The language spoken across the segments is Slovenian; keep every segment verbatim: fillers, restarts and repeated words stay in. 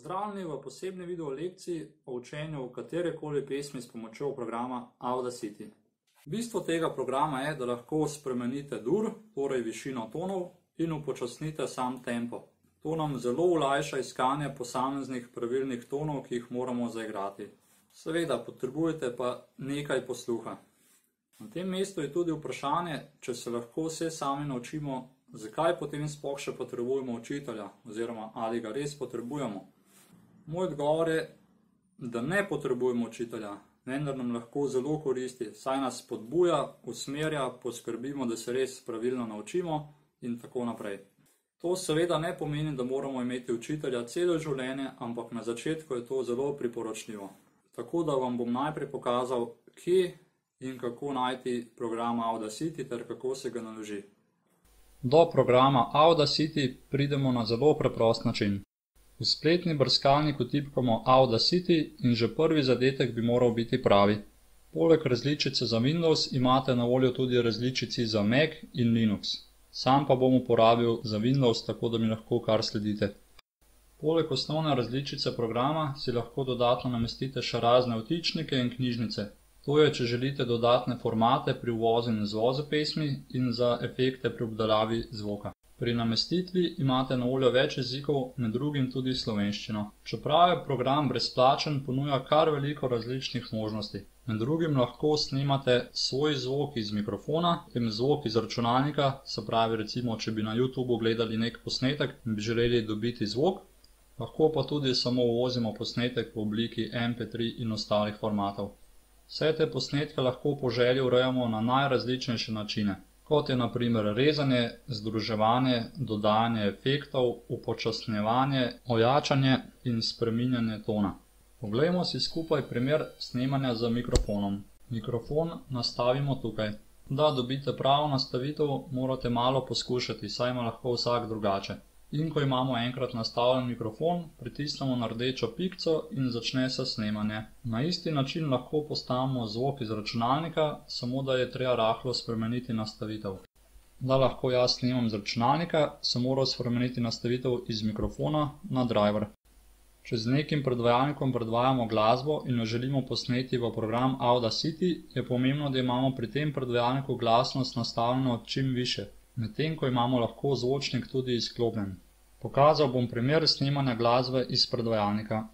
Pozdravljeni v posebni video lekciji o učenju katerekoli pesmi s pomočjo programa Audacity. Bistvo tega programa je, da lahko spremenite dur, torej višino tonov, in upočasnite sam tempo. To nam zelo olajša iskanje posameznih pravilnih tonov, ki jih moramo zaigrati. Seveda potrebujete pa nekaj posluha. Na tem mestu je tudi vprašanje, če se lahko vse sami naučimo, zakaj potem sploh še potrebujemo učitelja, oziroma ali ga res potrebujemo. Moj odgovor je, da ne potrebujemo učitelja, vendar nam lahko zelo koristi, saj nas spodbuja, usmerja, poskrbimo, da se res pravilno naučimo in tako naprej. To seveda ne pomeni, da moramo imeti učitelja celo življenje, ampak na začetku je to zelo priporočljivo. Tako da vam bom najprej pokazal, kje in kako najti program Audacity ter kako se ga naloži. Do programa Audacity pridemo na zelo preprost način. V spletni brskalniku tipkamo Audacity in že prvi zadetek bi moral biti pravi. Poleg različice za Windows imate na voljo tudi različici za Mac in Linux. Sam pa bom uporabil za Windows, tako da mi lahko kar sledite. Poleg osnovne različice programa si lahko dodatno namestite še razne vtičnike in knjižnice. To je, če želite dodatne formate pri uvozu in izvozu pesmi in za efekte pri obdelavi zvoka. Pri namestitvi imate na voljo več jezikov, med drugim tudi slovenščino. Čeprav je program brezplačen, ponuja kar veliko različnih možnosti. Med drugim lahko snemate svoj zvok iz mikrofona, tem zvok iz računalnika, se pravi recimo, če bi na YouTubeu gledali nek posnetek in bi želeli dobiti zvok, lahko pa tudi samo uvozimo posnetek v obliki em pe tri in ostalih formatov. Vse te posnetke lahko po želji urejamo na najrazličnejše načine, kot je na primer rezanje, združevanje, dodajanje efektov, upočasnjevanje, ojačanje in spreminjanje tona. Poglejmo si skupaj primer snemanja z mikrofonom. Mikrofon nastavimo tukaj. Da dobite pravo nastavitev, morate malo poskušati, saj ima lahko vsak drugače. In ko imamo enkrat nastavljen mikrofon, pritisnemo na rdečo pikco in začne se snemanje. Na isti način lahko postavimo zvok iz računalnika, samo da je treba rahlo spremeniti nastavitev. Da lahko jaz snemam z računalnika, sem moral spremeniti nastavitev iz mikrofona na driver. Če z nekim predvajalnikom predvajamo glasbo in jo želimo posneti v program Audacity, je pomembno, da imamo pri tem predvajalniku glasnost nastavljeno čim više, medtem ko imamo lahko zvočnik tudi izklopljen. Pokazal bom primer snemanja glasbe iz predvajalnika.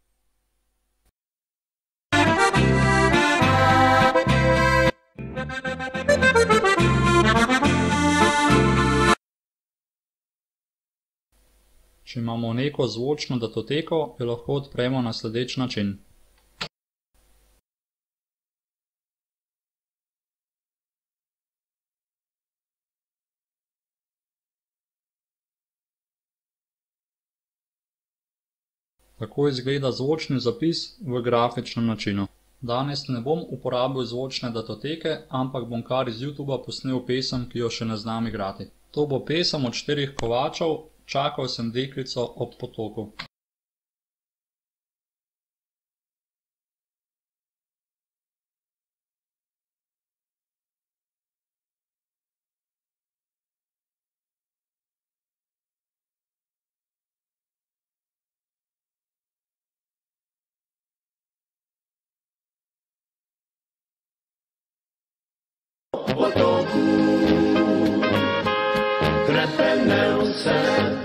Če imamo neko zvočno datoteko, jo lahko odpremo na sledeč način. Tako izgleda zvočni zapis v grafičnem načinu. Danes ne bom uporabil zvočne datoteke, ampak bom kar iz YouTubea posnel pesem, ki jo še ne znam igrati. To bo pesem od štirih kovačev, Čakal sem deklico ob potoku. Potoku krepenel se.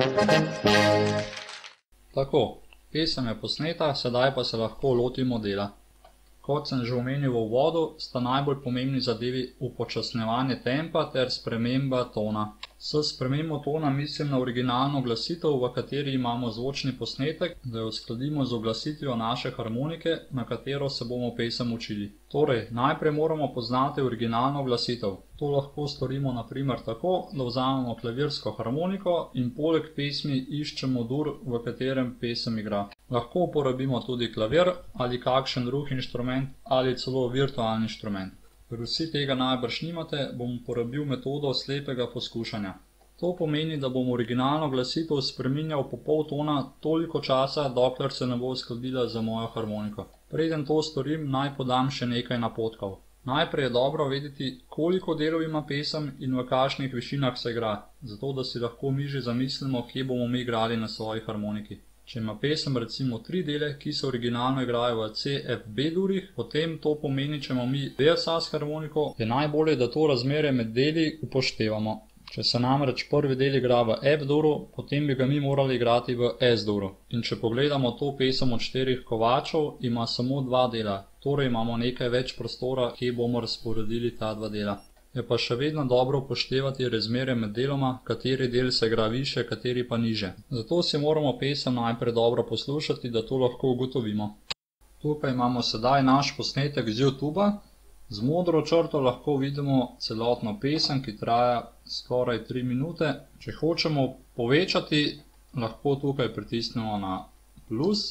Tako, pesem je posneta, sedaj pa se lahko lotimo dela. Kot sem že omenil v uvodu, sta najbolj pomembni zadevi upočasnjevanje tempa ter sprememba tona. S spremembo tona mislim na originalno glasitev, v kateri imamo zvočni posnetek, da jo uskladimo z uglasitvijo naše harmonike, na katero se bomo pesem učili. Torej, najprej moramo poznati originalno glasitev. To lahko storimo na primer tako, da vzamemo klavirsko harmoniko in poleg pesmi iščemo dur, v katerem pesem igra. Lahko uporabimo tudi klavir ali kakšen drug inštrument ali celo virtualni inštrument. Ker vsi tega najbrž nimate, bom uporabil metodo slepega poskušanja. To pomeni, da bom originalno glasitev spreminjal po pol tona toliko časa, dokler se ne bo uskladila z mojo harmoniko. Preden to storim, naj podam še nekaj napotkov. Najprej je dobro vedeti, koliko delov ima pesem in v kakšnih višinah se igra, zato da si lahko mi že zamislimo, kje bomo mi igrali na svoji harmoniki. Če ima pesem recimo tri dele, ki se originalno igrajo v C F B durih, potem to pomeni, če imamo mi B S A s harmoniko, je najbolje, da to razmerje med deli upoštevamo. Če se namreč prvi del igra v F duru, potem bi ga mi morali igrati v S duru. In če pogledamo to pesem od štirih kovačev, ima samo dva dela, torej imamo nekaj več prostora, kje bomo razporedili ta dva dela. Je pa še vedno dobro upoštevati razmerje med deloma, kateri del se igra više, kateri pa niže. Zato si moramo pesem najprej dobro poslušati, da to lahko ugotovimo. Tukaj imamo sedaj naš posnetek z YouTuba. Z modro črto lahko vidimo celotno pesem, ki traja skoraj tri minute. Če hočemo povečati, lahko tukaj pritisnemo na plus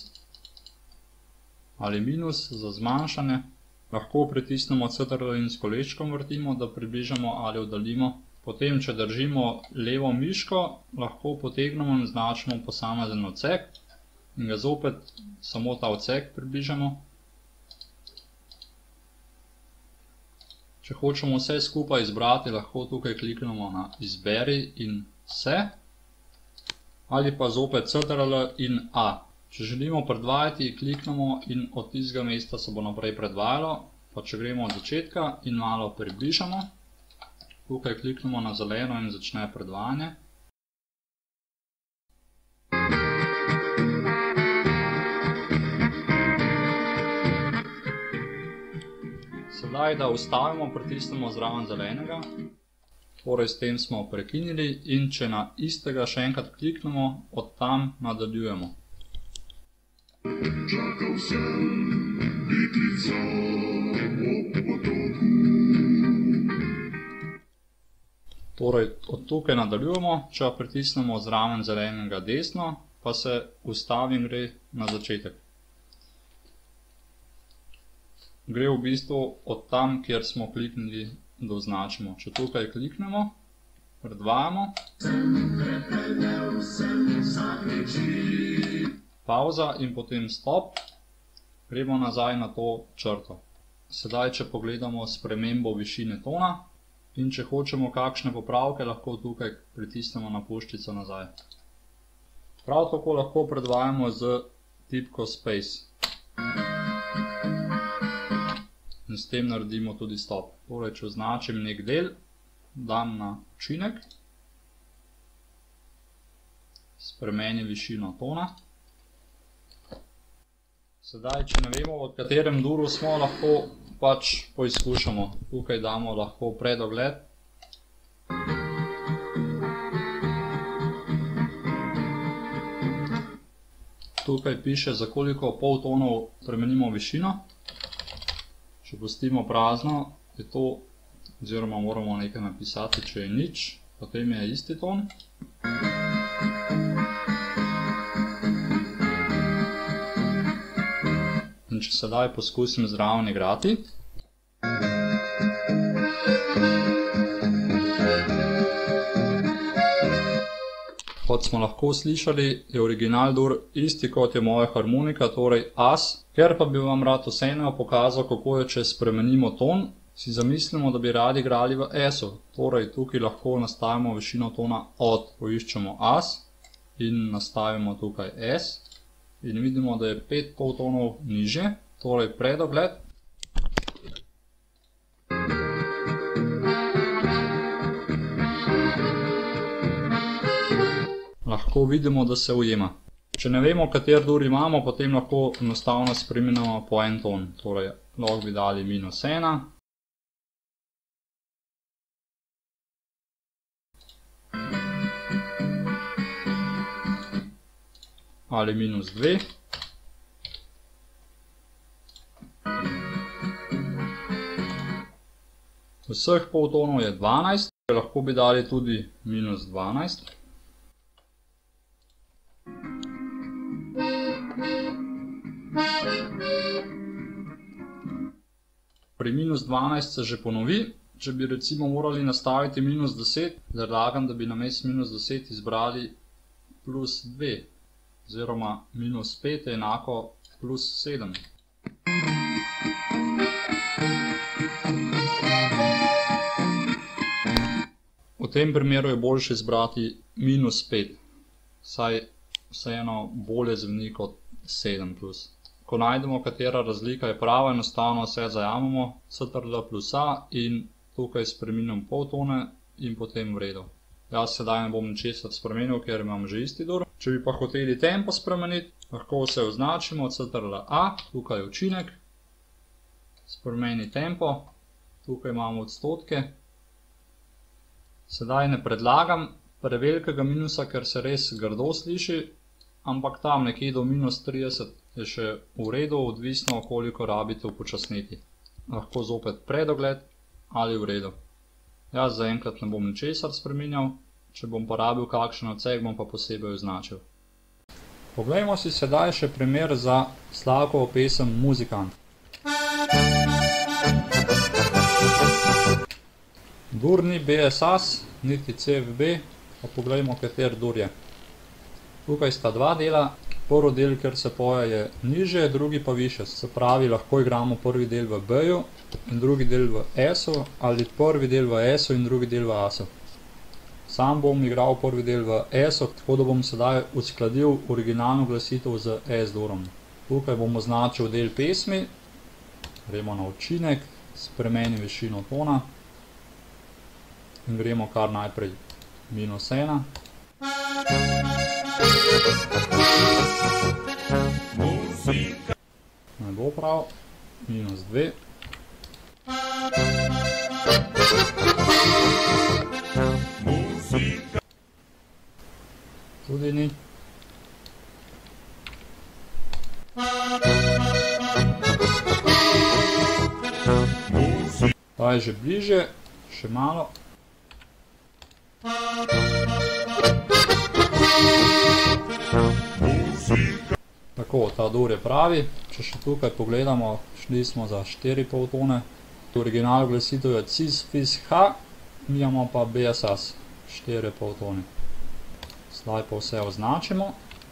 ali minus za zmanjšanje. Lahko pritisnemo Ctrl in s kolečkom vrtimo, da približamo ali oddaljimo. Potem, če držimo levo miško, lahko potegnemo in označimo posamezen odsek in ga zopet samo ta odsek približamo. Če hočemo vse skupaj izbrati, lahko tukaj kliknemo na izberi in vse, ali pa zopet Ctrl in A. Če želimo predvajati, kliknemo in od tistega mesta se bo naprej predvajalo, pa če gremo od začetka in malo približamo, tukaj kliknemo na zeleno in začne predvajanje. Sedaj, da ustavimo, pritisnemo zraven zelenega, torej s tem smo prekinili in če na istega še enkrat kliknemo, od tam nadaljujemo. Čakal sem deklico ob potoku. Torej, od tukaj nadaljujemo, če pritisnemo zraven zelenega desno, pa se ustavi in gre na začetek. Gre v bistvu od tam, kjer smo kliknili, da označimo. Če tukaj kliknemo, predvajamo. Pauza in potem stop, gremo nazaj na to črto. Sedaj, če pogledamo spremembo višine tona in če hočemo kakšne popravke, lahko tukaj pritisnemo na puščico nazaj. Prav tako lahko predvajamo z tipko Space. In s tem naredimo tudi stop. Torej, če označim nek del, dam na učinek, spremeni višino tona. Sedaj, če ne vemo, v katerem duru smo, lahko pač poizkušamo. Tukaj damo lahko predogled. Tukaj piše, za koliko poltonov spremenimo višino. Če pustimo prazno, je to, oziroma moramo nekaj napisati, če je nič, potem je isti ton. In če sedaj poskusim zraven igrati. Kot smo lahko slišali, je original dur isti kot je moja harmonika, torej As. Ker pa bi vam rad vseeno pokazal, kako je, če spremenimo ton, si zamislimo, da bi radi igrali v Esu. Torej, tukaj lahko nastavimo višino tona od. Poiščemo As in nastavimo tukaj S. In vidimo, da je pet poltonov nižje, torej predogled. Lahko vidimo, da se ujema. Če ne vemo, kater dur imamo, potem lahko enostavno spremenimo po en ton. Torej, lahko bi dali minus ena. Ali minus dve. Vseh poltonov je dvanajst, lahko bi dali tudi minus dvanajst. Pri minus dvanajst se že ponovi. Če bi recimo morali nastaviti minus deset, predlagam, da bi namesto minus deset izbrali plus dve. Oziroma minus pet je enako plus sedem. V tem primeru je boljše izbrati minus pet, saj vseeno bolje zveni kot sedem plus. Ko najdemo, katera razlika je prava, enostavno vse zajamemo, C T R L plus A in tukaj spreminjam poltone in potem v redu. Jaz sedaj ne bom ničesar spremenil, ker imam že isti dur. Če bi pa hoteli tempo spremeniti, lahko se označimo C T R L A, tukaj je učinek, spremeni tempo, tukaj imamo odstotke. Sedaj ne predlagam prevelikega minusa, ker se res grdo sliši, ampak tam nekje do minus trideset je še v redu, odvisno koliko rabite upočasniti. Lahko zopet predogled ali v redu. Jaz zaenkrat ne bom ničesar spreminjal, če bom porabil kakšen odsek, bom pa posebej označil. Poglejmo si sedaj še primer za Slavkovo pesem Muzikant. Dur ni B S A S, niti C V B, pa poglejmo, kater dur je. Tukaj sta dva dela, prvi del, kjer se poje, je nižje, drugi pa više, se pravi, lahko igramo prvi del v B-ju in drugi del v S-u, ali prvi del v S-u in drugi del v A-su. Sam bom igral prvi del v S-u, tako da bom sedaj uskladil originalno glasitev z S-durom. Tukaj bom označil del pesmi, gremo na učinek, spremeni višino tona in gremo kar najprej minus ena. Ne bo prav, minus dve. Tudi ni. Ta je že bliže, še malo. Tako, ta dur je pravi. Če še tukaj pogledamo, šli smo za štiri poltone. Original glasitev je cis fis ha, mi imamo pa B S A S, štiri poltone. Zdaj pa vse označimo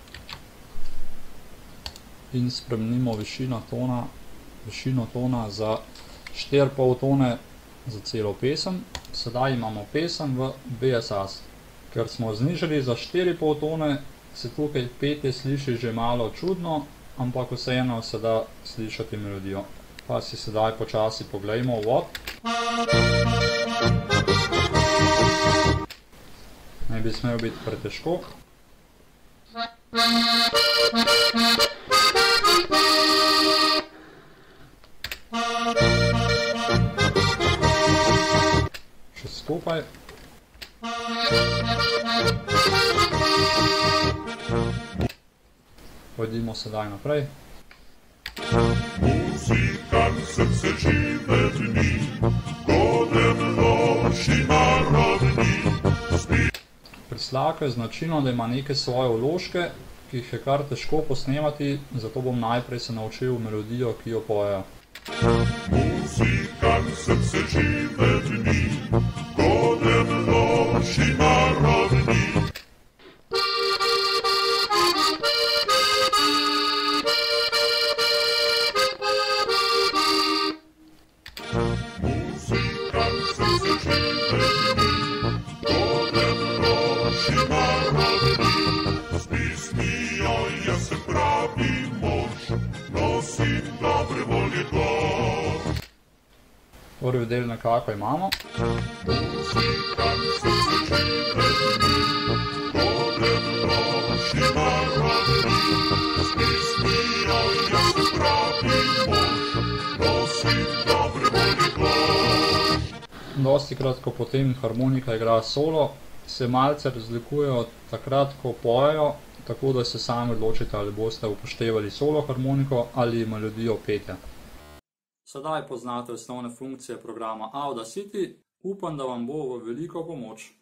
in spremenimo višino tona, višino tona za štiri poltone za celo pesem. Sedaj imamo pesem v B S A S. Ker smo znižali za štiri poltone, se tukaj petje sliši že malo čudno, ampak vseeno se da slišati melodijo. Pa si sedaj počasi poglejmo uvod. Ne bi smel biti pretežko. Še skupaj. Pojdimo sedaj naprej. Muzikant srce žive dni, godem noči narodni. Pri Slavku je značilno, da ima neke svoje vložke, ki jih je kar težko posnemati, zato bom najprej se naučil melodijo, ki jo pojejo. Muzikant srce žive dni, godem noči narodni. Prvi del nekako imamo. Dostikrat, ko potem harmonika igra solo, se malce razlikujejo takrat, ko pojejo, tako da se sami odločite, ali boste upoštevali solo harmoniko ali melodijo petja. Sedaj poznate osnovne funkcije programa Audacity, upam, da vam bo v veliko pomoč.